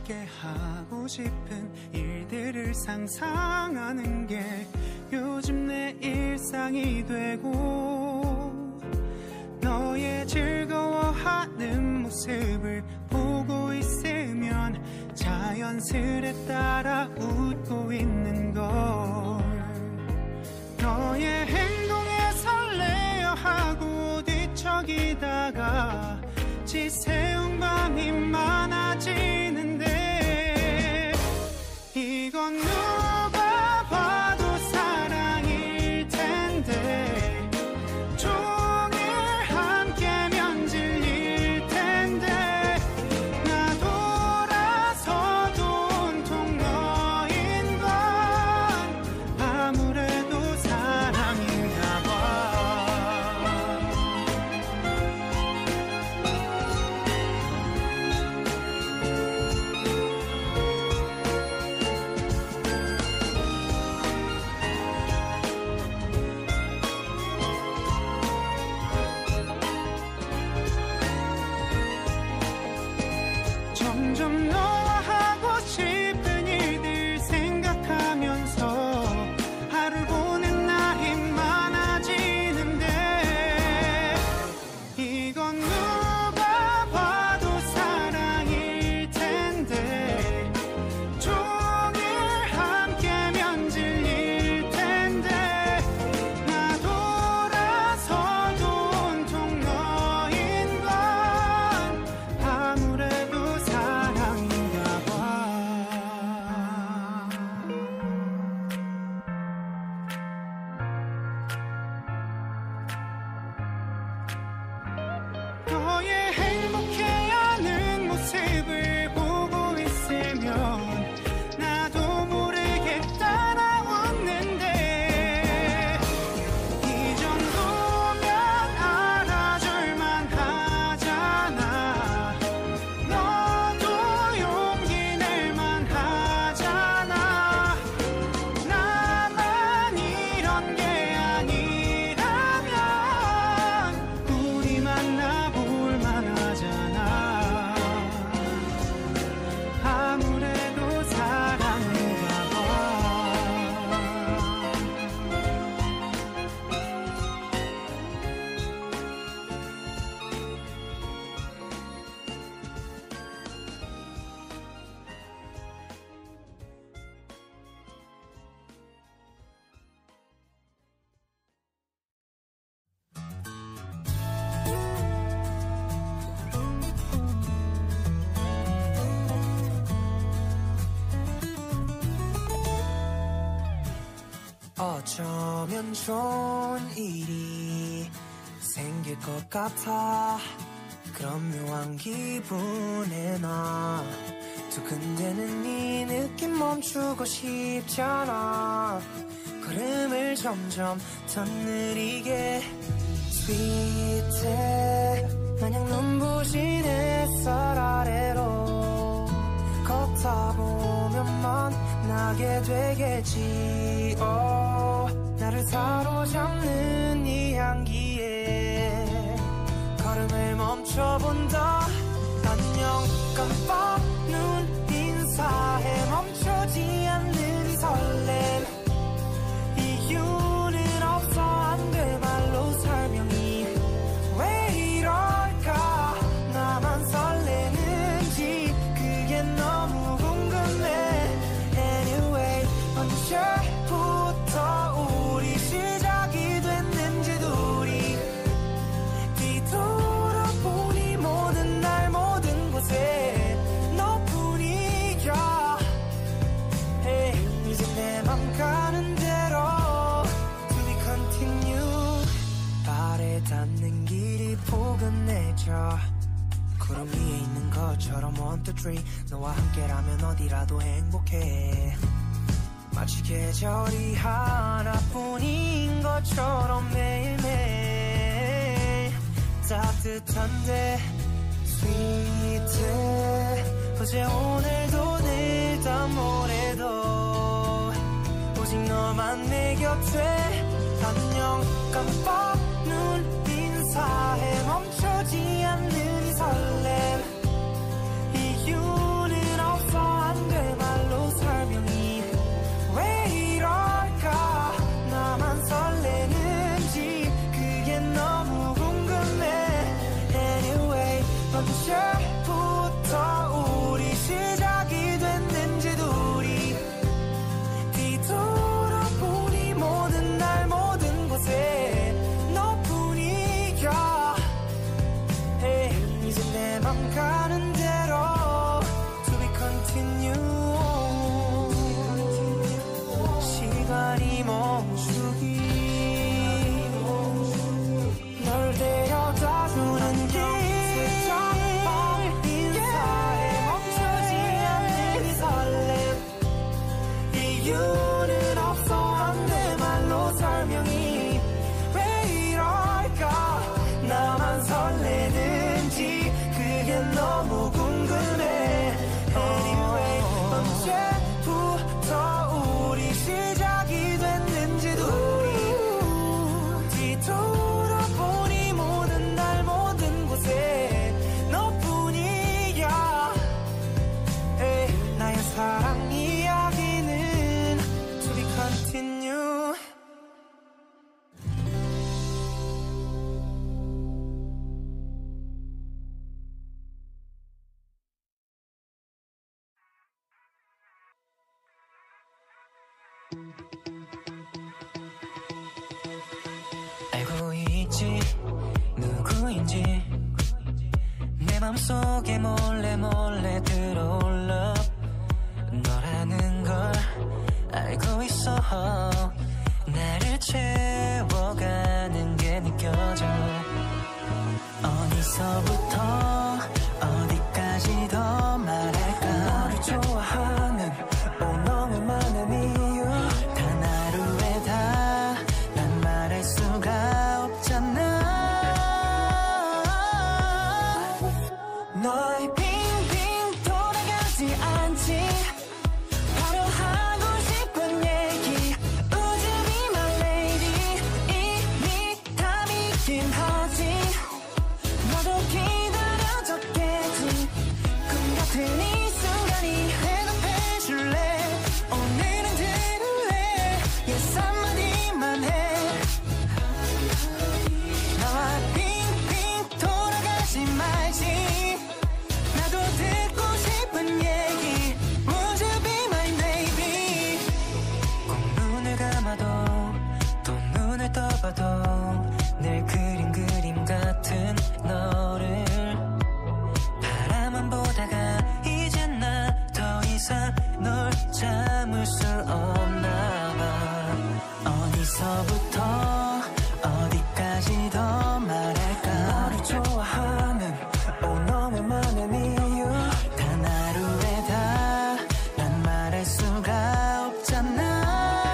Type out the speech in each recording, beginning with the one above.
함께 하고 싶은 일들을 상상하는 게 요즘 내 일상이 되고 너의 즐거워하는 모습을 보고 있으면 자연스레 따라 웃고 있는 걸 너의 행동에 설레어 하고 뒤척이다가 지새운 밤이 많아지는데 이건 누가 봐도 사랑일 텐데 종일 함께면 질릴 텐데 나 돌아서도 온통 너인 건 아무래도 사랑인가 봐. 점점 너와 하고 싶은 일들 생각하면서 하루 보낸 날이 많아지는데 이건 누가 봐도 사랑일 텐데 종일 함께면 질릴 텐데 나 돌아서도 온통 너인 건 아무래도 사랑인가 봐. 너의 행복해하는 모습을 보고 있으면 나도 모르게 따라 웃는데 이 정도면 알아줄만 하잖아. 너도 용기 낼만 하잖아. 나만 이런 게 아니라면 우리 만나볼 만하잖아. 아무래도 사랑인가 봐. 어쩌면 좋은 일이 생길 것 같아. 그런 묘한 기분에 나 두근대는 이 느낌 멈추고 싶잖아. 걸음을 점점 더 느리게 스윗해 마냥 눈부신 햇살 아래로 걷다 보면 만나게 되겠지. 나를 사로잡는 이 향기에 걸음을 멈춰본다. 안녕 깜빡 눈 인사해 멈추지 않는 이 설렘. 이유는 없어 안 될 말로 설명이. 왜 이럴까 나만 설레는지 그게 너무 궁금해. Anyway 언제부터 우리 시작이 됐는지 둘이 뒤돌아보니 모든 날 모든 곳에 너뿐이야. Hey, 이제 내 맘 가는 대로 To be continue. 발에 닿는 길이 포근해져. 구름 위에 있는 것처럼 1, 2, 3 너와 함께라면 어디라도 행복해. 마치 계절이 하나뿐인 것처럼 매일매일 따뜻한데 스윗해. 어제 오늘도 내일 다 모레도 오직 너만 내 곁에. 안녕 깜빡 눈 인사해 멈추지 않는 이 설렘. 이유는 없어 이유는 없어 한 내 말로 설명이 왜 이럴까 나만 설레는지 그게 너무 궁금해 Anyway 언제부터 우리 시작이 됐는지도 뒤돌아보니 모든 날 모든 곳에 너뿐이야 에이, 나의 사랑 이야기는 To be continue 알고 있지 누구인지 내 맘속에 몰래 몰래 들어올 love 너라는 걸 알고 있어 나를 채워가는 게 느껴져 어디서부터 어디까지 더 말할까 너를 좋아하는 너무 많은 이유 단 하루에 다 난 말할 수가 없잖아 너의 빙빙 돌아가지 않지 바로 하고 싶은 얘기 Would you be my lady 이미 답이긴 하지 너도 기다려줬겠지 꿈 같은 이 순간이 대답해줄래 오늘은 들을래 Yes 한마디만 해 나와 빙빙 돌아가지 말지 나도 듣고 싶은 얘기 Would you be my baby 꼭 눈을 감아도 또 눈을 떠봐도 늘 그린 그림 같은 너를 바라만 보다가 이젠 나 더 이상 널 참을 수 없나 봐 어디서부터 어디까지 더 말할까 너를 좋아하는 너무 많은 이유 단 하루에 다 난 말할 수가 없잖아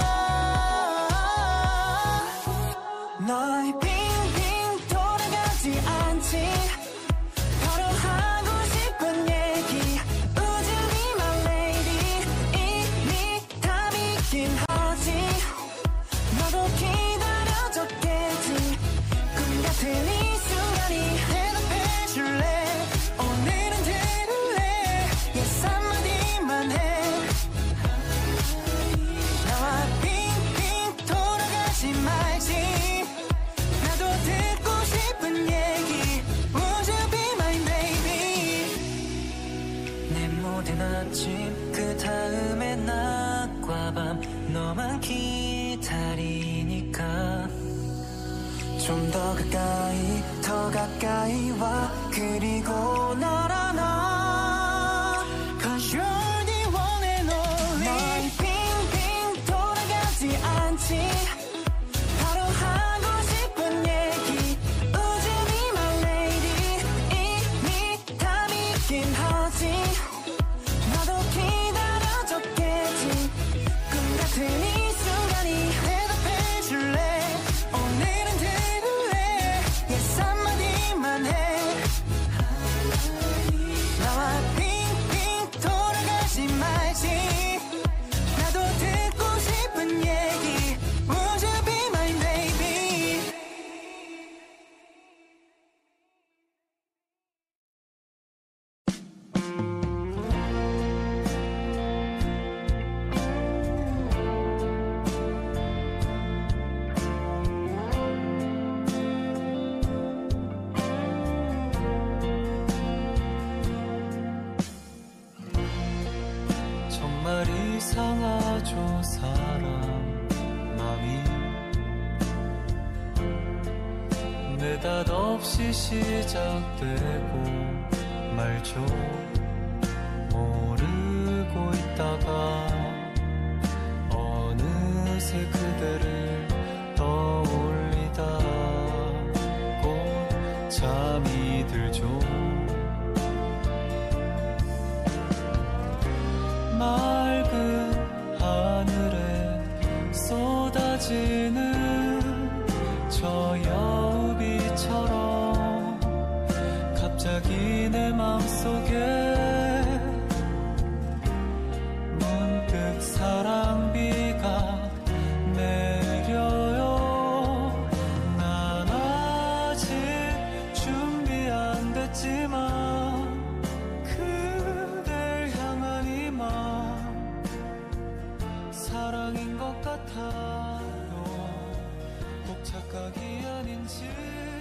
너의 빙빙 돌아가지 않지 바로 하고 싶은 얘기 Would you be my lady 이미 답이긴 하지 너도 기다려줬겠지 꿈 같은 이 순간이 대답해줄래 오늘은 들을래 Yes 한마디만 해 나와 빙빙 돌아가지 말지 나도 듣고 싶은 얘기 Would you be my baby 내 모든 아침 그 다음에 낮과 밤 너만 기다리니까 좀 더 가까이 와 그리고 널 안아 Cause you're the one and only 너의 빙빙 돌아가지 않지 바로 하고 싶은 얘기 Would you be my lady 이미 답이긴 하지 너도 기다려줬겠지 꿈 같은 이 순간이 대답해줄래 오늘은 들을래 Yes 한마디만 해 나와 빙빙 돌아가지 말지 나도 듣고 싶은 얘기 Would you be my baby 정말 이상하죠 사람 맘이 느닷없이 시작되고 말죠 모르고 있다가 어느새 그대를 떠올리다 곧 잠이 들죠 맑은 하늘 착각이 아닌지